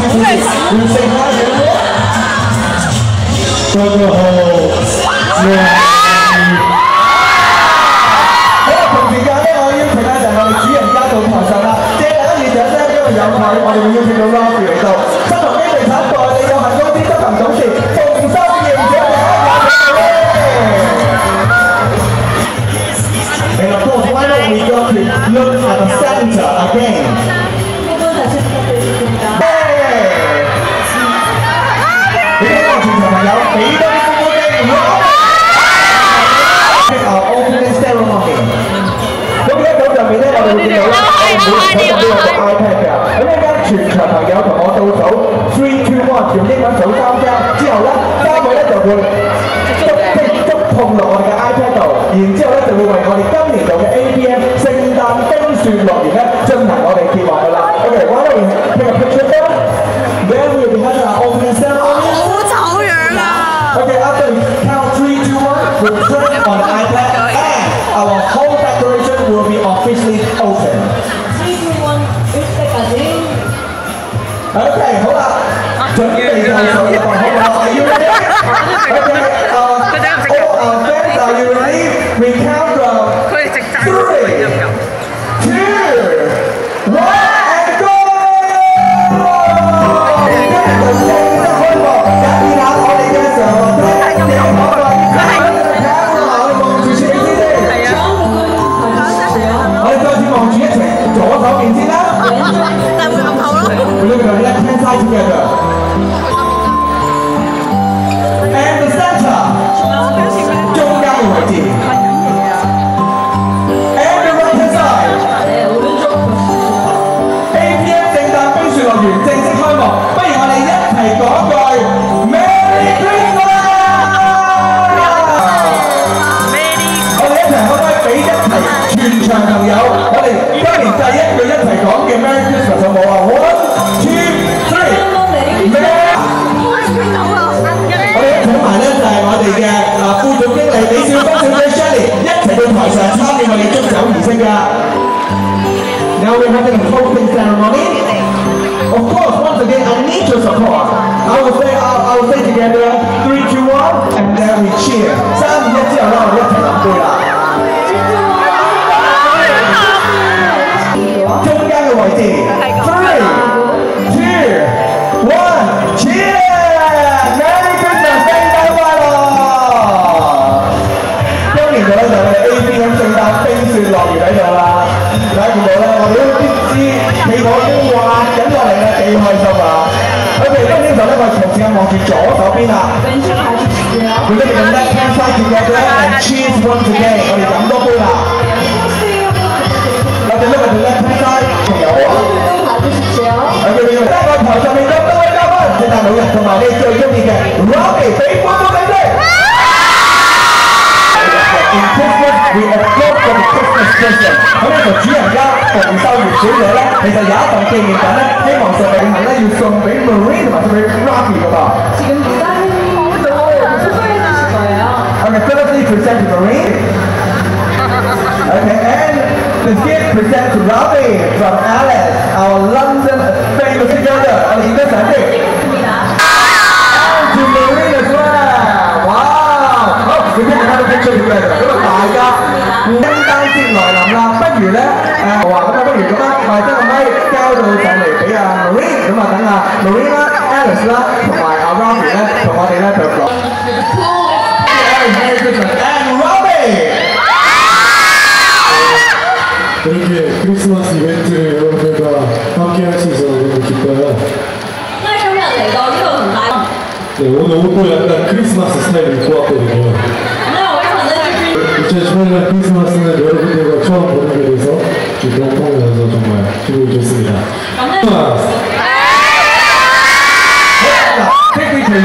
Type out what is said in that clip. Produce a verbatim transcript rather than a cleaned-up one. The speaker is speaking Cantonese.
要食花樣喎。大家好，我好啦，同時間咧，我邀請咧就係我哋主人家到台上啦。借大家熱掌聲，因為有佢，我哋會邀請到 Ravi 嚟到。新鴻基地產代理有限公司執行總監馮修賢小姐。And of course, why don't we go to look at the center again? Our opening ceremony. 咁呢一組上面咧，我哋會見到咧，我哋每人手上都有個 iPad 㗎。咁一陣全場朋友同我倒數 three two one， 用英文數三聲，之後咧三個咧就會觸即係觸碰落我哋嘅 iPad 度，然之後咧就會為我哋今年度嘅 A P M 聖誕冰雪樂園咧進行我哋揭幕㗎啦。OK， why don't we take a picture first? Then we will have our opening ceremony. 好醜樣啊 Okay, after we count three two one, we'll turn on the iPad and our whole decoration will be officially open. three two one， Okay, 好啦，準備就緒啦，好唔好 ？Are you ready? Okay, uh, all our fans, are you ready? We count from three, two, one, and go! 今日就正式開幕，一見下我哋嘅上台，你好唔好啊？睇下我哋望住前面先。我哋再次望住一齊左手邊先啦。 但會咁厚咯。 We look at the left hand side together. And the center. 中間嘅位置。And the right hand side. A P M 聖誕冰雪樂園正式開幕，不如我哋一齊講句 Merry Christmas！ 我哋一齊可唔可以俾一齊全場朋友，我哋今年第一句一齊講嘅 Merry Christmas 好冇啊 ？One, two, three, Merry！ 我哋請埋咧就係我哋嘅啊副總經理李小芳小姐 Shirley 一齊到台上參與我哋祝酒儀式㗎。Now we're having a closing ceremony. Of course, once again, I need your support. I will say, I will say together, three, two, one, and then we cheer. 三二一之後咧，我哋一齊飲杯啦。中間嘅位置 ，three, two, one, cheer! Merry Christmas， 聖誕快樂！今年度咧就係 A P M 聖誕冰雪樂園喺度啦。大家見到咧，我哋都知氣泡已經滑緊落嚟啦，幾開心啊 ！OK， 今年就咧，我哋同時間望住左手邊啦。We look at the left hand side together and cheers once again。我哋飲多杯啦。我哋 look at the left hand side， 仲有啊。OK， 我哋喺個台上面咁多位嘉賓，聖誕老人同埋你最中意嘅 Ravi， 俾歡呼俾佢。In Christmas, we applaud for the Christmas present。咁呢個主人家馮秀賢小姐咧，其實有一份紀念品咧，希望上嚟嘅人咧要送俾 Marine 同埋送俾 Ravi 㗎噃。Okay, firstly present to Marine. Okay, and the gift present to Ravi from Alice, our London famous together. 我哋影張相先。And to Marine as well. Wow！ 好，你聽下啲 picture together。咁啊，大家聖誕節來臨啦，不如咧誒話咁啊，不如咁啦，我哋將個咪交到上嚟俾阿 Marine， 咁啊等阿 Marine 啦、Alice 啦同埋阿 Ravi 咧，同我哋咧就講。Merry Christmas and Ravi! 이렇게 크리스마스 이벤트를 여러분들과 함께 할 수 있어서 너무 기뻐요. 네, 오늘 옷도 약간 크리스마스 스타일 입고